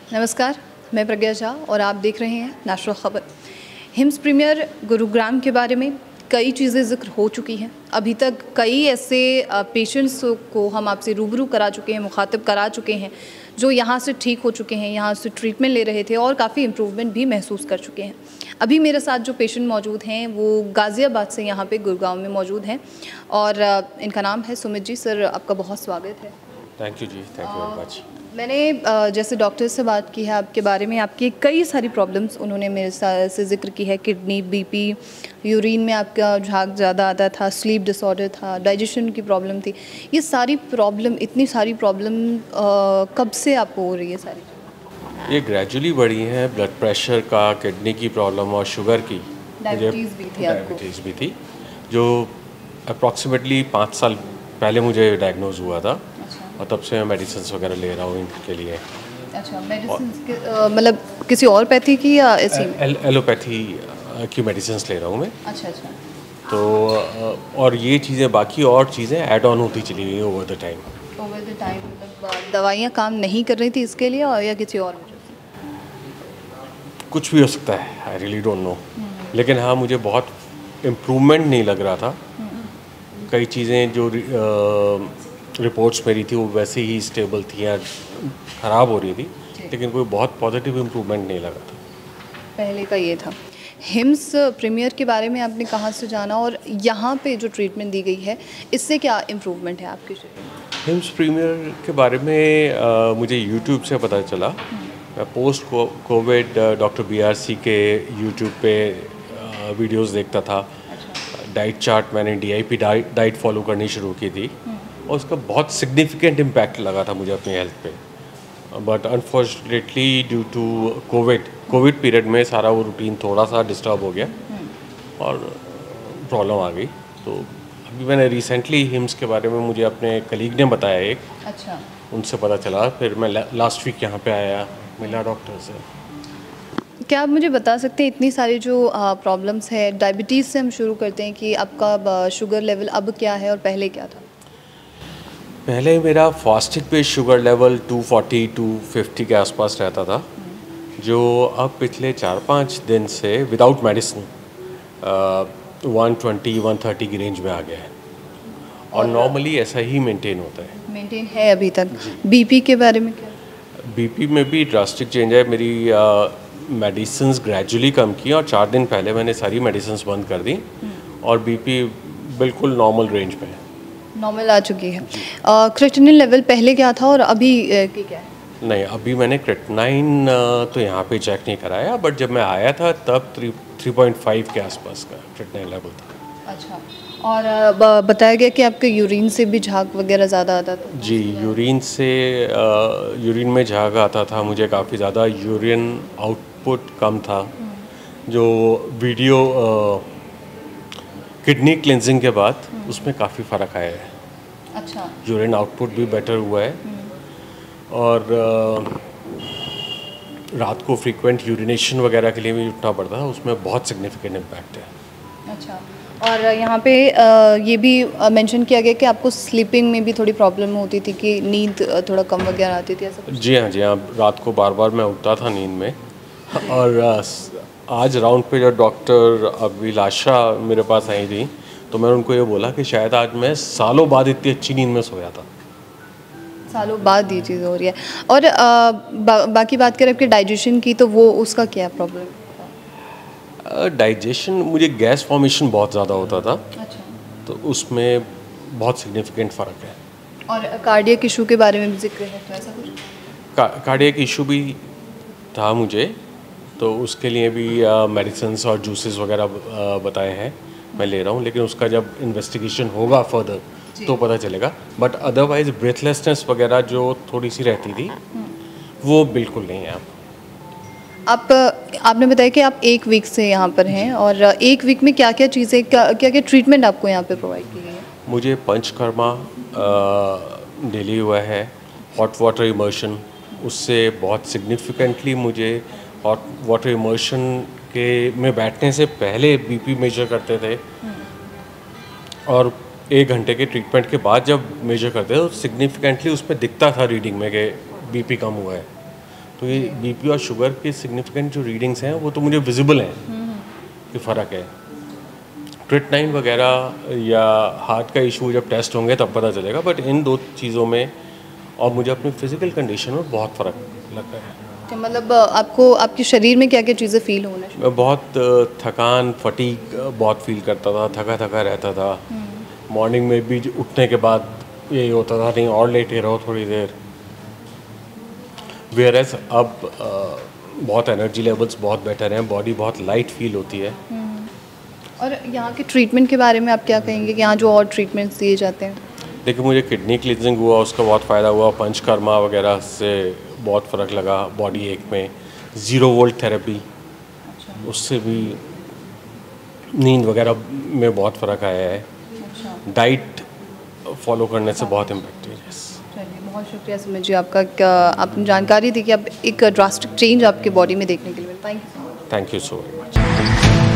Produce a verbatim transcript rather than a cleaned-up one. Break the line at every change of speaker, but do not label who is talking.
नमस्कार, मैं प्रज्ञा झा और आप देख रहे हैं नेशनल खबर। हिम्स प्रीमियर गुरुग्राम के बारे में कई चीज़ें ज़िक्र हो चुकी हैं। अभी तक कई ऐसे पेशेंट्स को हम आपसे रूबरू करा चुके हैं, मुखातिब करा चुके हैं, जो यहाँ से ठीक हो चुके हैं, यहाँ से ट्रीटमेंट ले रहे थे और काफ़ी इम्प्रूवमेंट भी महसूस कर चुके हैं। अभी मेरे साथ जो पेशेंट मौजूद हैं वो गाज़ियाबाद से यहाँ पे गुरुग्राम में मौजूद हैं और इनका नाम है सुमित जी। सर, आपका बहुत स्वागत है।
Thank you ji, thank you very much.
मैंने जैसे डॉक्टर से बात की है आपके बारे में, आपकी कई सारी प्रॉब्लम्स उन्होंने मेरे साथ से जिक्र की है। किडनी, बीपी, यूरिन में आपका झाग ज़्यादा आता था, स्लीप डिसऑर्डर था, डाइजेशन की प्रॉब्लम थी। ये सारी प्रॉब्लम, इतनी सारी प्रॉब्लम कब से आपको हो रही है सारी?
ये ग्रेजुअली बढ़ी हैं। ब्लड प्रेशर का, किडनी की प्रॉब्लम और शुगर की,
डायबिटीज़ भी थी आपको?
डायबिटीज़ भी थी, जो अप्रॉक्सीमेटली पाँच साल पहले मुझे डायग्नोज हुआ था। और तब से मैं मेडिसिन वगैरह ले रहा हूँ इनके लिए।
अच्छा, मेडिसिन मतलब किसी और पैथी की या ऐसी?
एल, एलोपैथी की मेडिसिन ले रहा हूँ मैं।
अच्छा अच्छा।
तो और ये चीज़ें, बाकी और चीज़ें ऐड ऑन होती चली गई over the time.
Over the time मतलब दवाइयाँ काम नहीं कर रही थी इसके लिए और या किसी और वजह से?
कुछ भी हो सकता है, आई रियली डोंट नो। लेकिन हाँ, मुझे बहुत इम्प्रूवमेंट नहीं लग रहा था। कई चीज़ें जो रिपोर्ट्स मेरी थी वो वैसे ही स्टेबल थी या ख़राब हो रही थी, लेकिन कोई बहुत पॉजिटिव इम्प्रूवमेंट नहीं लगा था।
पहले का ये था। हिम्स प्रीमियर के बारे में आपने कहाँ से जाना और यहाँ पे जो ट्रीटमेंट दी गई है इससे क्या इम्प्रूवमेंट है आपके शरीर में?
हिम्स प्रीमियर के बारे में आ, मुझे यूट्यूब से पता चला। मैं post covid doctor B R C के यूट्यूब पे आ, वीडियोस देखता था। डाइट चार्ट मैंने D I P diet diet follow करनी शुरू की थी और उसका बहुत सिग्निफिकेंट इम्पैक्ट लगा था मुझे अपनी हेल्थ पे। But unfortunately due to covid covid period में सारा वो रूटीन थोड़ा सा डिस्टर्ब हो गया और प्रॉब्लम आ गई। तो अभी मैंने रिसेंटली हिम्स के बारे में मुझे अपने कलीग ने बताया एक।
अच्छा।
उनसे पता चला, फिर मैं लास्ट वीक यहाँ पे आया, मिला डॉक्टर से।
क्या आप मुझे बता सकते हैं इतनी सारी जो प्रॉब्लम्स है, डायबिटीज़ से हम शुरू करते हैं कि आपका शुगर लेवल अब क्या है और पहले क्या था?
पहले मेरा फास्टिक पे sugar level two forty two fifty के आसपास रहता था, जो अब पिछले चार पाँच दिन से without medicine one twenty one thirty की रेंज में आ गया है और नॉर्मली ऐसा ही मेंटेन होता है।
मेंटेन है अभी तक। बीपी के बारे में क्या?
बीपी में भी ड्रास्टिक चेंज है। मेरी मेडिसिन ग्रेजुअली कम की और चार दिन पहले मैंने सारी मेडिसिन बंद कर दी और बीपी बिल्कुल नॉर्मल रेंज में है,
नॉर्मल आ चुकी है। क्रिएटिनिन लेवल पहले क्या था और अभी की क्या है?
नहीं, अभी मैंने क्रिएटिनिन तो यहाँ पे चेक नहीं कराया, बट जब मैं आया था तब थ्री थ्री पॉइंट फाइव के आसपास का क्रिएटिनिन लेवल था।
अच्छा। और ब, बताया गया कि आपके यूरिन से भी झाग वगैरह ज़्यादा आता था?
जी, यूरिन से यूरिन में झाग आता था मुझे काफ़ी ज़्यादा। यूरिन आउटपुट कम था, जो वीडियो किडनी क्लिनजिंग के बाद उसमें काफ़ी फ़र्क आया है।
अच्छा।
यूरिन आउटपुट भी बेटर हुआ है और रात को फ्रीक्वेंट यूरिनेशन वगैरह के लिए भी उठना पड़ता था, उसमें बहुत सिग्निफिकेंट इम्पैक्ट है।
अच्छा। और यहाँ पे ये भी मेंशन किया गया कि आपको स्लीपिंग में भी थोड़ी प्रॉब्लम होती थी, कि नींद थोड़ा कम वगैरह आती थी, ऐसा कुछ?
जी हाँ, जी हाँ, रात को बार बार मैं उठता था नींद में। और आज राउंड पे जो डॉक्टर अभिलाषा मेरे पास आई थी, तो मैंने उनको ये बोला कि शायद आज मैं सालों बाद इतनी अच्छी नींद में सोया था।
सालों बाद ये चीज़ हो रही है। और आ, बा, बाकी बात करें आपके डाइजेशन की, तो वो उसका क्या प्रॉब्लम?
डाइजेशन, मुझे गैस फॉर्मेशन बहुत ज़्यादा होता था।
अच्छा।
तो उसमें बहुत सिग्निफिकेंट फ़र्क है।
और कार्डियक इशू के बारे में भी जिक्र है, तो ऐसा कुछ?
का, कार्डियक इशू भी था मुझे, तो उसके लिए भी मेडिसिन्स और जूसेस वगैरह बताए हैं, मैं ले रहा हूँ। लेकिन उसका जब इन्वेस्टिगेशन होगा फर्दर तो पता चलेगा। बट अदरवाइज ब्रेथलेसनेस वगैरह जो थोड़ी सी रहती थी वो बिल्कुल नहीं है।
आप आपने बताया कि आप एक वीक से यहाँ पर हैं, और एक वीक में क्या क्या चीज़ें, क्या क्या क्या ट्रीटमेंट आपको यहाँ पे प्रोवाइड की गई है?
मुझे पंचकर्मा डेली हुआ है, हॉट वाटर इमर्शन, उससे बहुत सिग्निफिकेंटली मुझे हॉट वाटर इमर्शन के में बैठने से पहले बीपी मेजर करते थे और एक घंटे के ट्रीटमेंट के बाद जब मेजर करते थे तो सिग्निफिकेंटली उसमें दिखता था रीडिंग में कि बीपी कम हुआ है। तो ये बीपी और शुगर के सिग्निफिकेंट जो रीडिंग्स हैं वो तो मुझे विजिबल हैं कि फ़र्क है। क्रिएटिनिन वगैरह या हार्ट का इशू जब टेस्ट होंगे तब पता चलेगा, बट इन दो चीज़ों में और मुझे अपनी फिज़िकल कंडीशन में बहुत फ़र्क लग रहा है।
तो मतलब आपको आपके शरीर में क्या क्या चीज़ें फील होना शुरू?
मैं बहुत थकान, फटीग बहुत फील करता था, थका थका रहता था। मॉर्निंग में भी उठने के बाद यही होता था, नहीं और लेटे रहो थोड़ी देर। वेयरएस अब uh, बहुत एनर्जी लेवल्स बहुत बेटर हैं, बॉडी बहुत लाइट फील होती है।
और यहाँ के ट्रीटमेंट के बारे में आप क्या कहेंगे कि यहाँ जो और ट्रीटमेंट्स दिए जाते हैं?
देखिए, मुझे किडनी क्लींजिंग हुआ, उसका बहुत फ़ायदा हुआ। पंचकर्मा वगैरह से बहुत फ़र्क लगा बॉडी एक में। ज़ीरो वोल्ट थेरेपी, अच्छा। उससे भी नींद वगैरह में बहुत फ़र्क आया है। अच्छा। डाइट फॉलो करने से बहुत इम्पैक्ट है।
चलिए, बहुत शुक्रिया सुमित जी आपका, आपने जानकारी दी कि अब एक ड्रास्टिक चेंज आपके बॉडी में देखने के लिए मिला। Thank you so much.
Thank you so much.